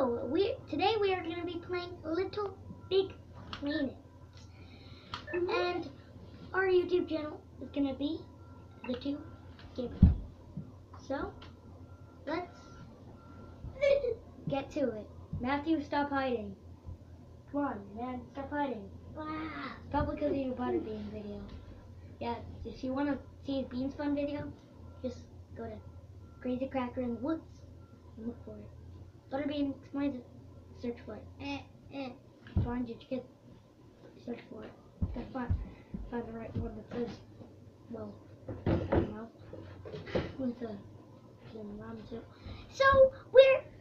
So today we are going to be playing Little Big Planet, and our YouTube channel is going to be The Two Gamers. So let's get to it. Matthew, stop hiding. Come on, man, stop hiding. It's probably because of your Butterbean video. Yeah, if you want to see a Beans Fun video, just go to Crazy Cracker in the Woods and look for it. Butterbean explains it. Search for it. Find your kid. Search for it. Gotta find the right one that says, well, I don't know. With the around too. So we're